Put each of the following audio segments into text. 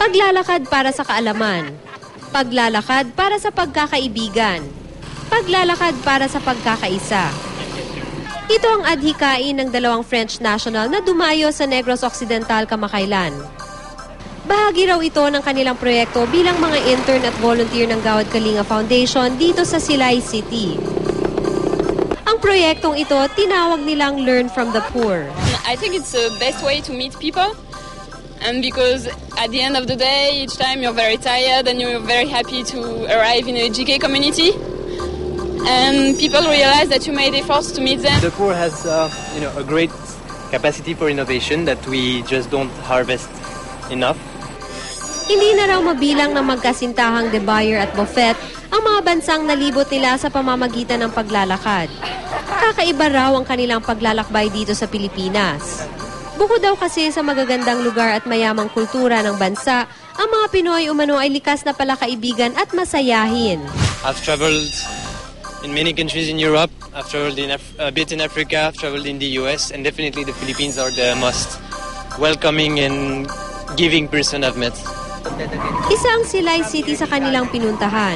Paglalakad para sa kaalaman. Paglalakad para sa pagkakaibigan. Paglalakad para sa pagkakaisa. Ito ang adhikain ng dalawang French national na dumayo sa Negros Occidental kamakailan. Bahagi raw ito ng kanilang proyekto bilang mga intern at volunteer ng Gawad Kalinga Foundation dito sa Silay City. Ang proyektong ito tinawag nilang Learn from the Poor. I think it's the best way to meet people. And because at the end of the day, each time you're very tired and you're very happy to arrive in a GK community. And people realize that you made efforts to meet them. The poor has a great capacity for innovation that we just don't harvest enough. Hindi na raw mabilang ng magkasintahang De Bayer at Buffet ang mga bansang nalibot nila sa pamamagitan ng paglalakad. Kakaiba raw ang kanilang paglalakbay dito sa Pilipinas. Bukod daw kasi sa magagandang lugar at mayamang kultura ng bansa, ang mga Pinoy umano ay likas na palakaibigan at masayahin. I've traveled in many countries in Europe, I've traveled a bit in Africa, I've traveled in the US, and definitely the Philippines are the most welcoming and giving person I've met. Isa ang Silay City sa kanilang pinuntahan.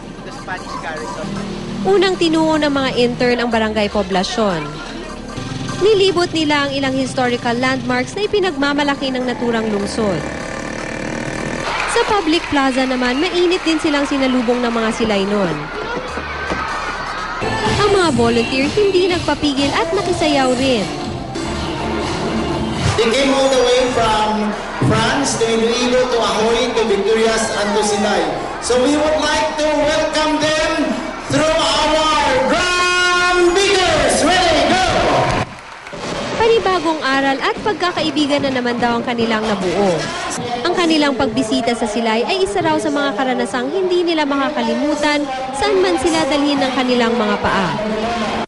Unang tinuo ng mga intern ang barangay poblasyon. Nilibot nila ang ilang historical landmarks na ipinagmamalaki ng naturang lungsod. Sa public plaza naman, mainit din silang sinalubong ng mga Silaynon. Ang mga volunteer hindi nagpapigil at nakisayaw rin. They came all the way from France to Iloilo to Ahoy to Victorias and to Silay. So we would like to welcome them through our drum beaters. Ready, go! Panibagong aral at pagkakaibigan na naman daw ang kanilang nabuo. Ang kanilang pagbisita sa Silay ay isa raw sa mga karanasang hindi nila makakalimutan saan man sila dalhin ng kanilang mga paa.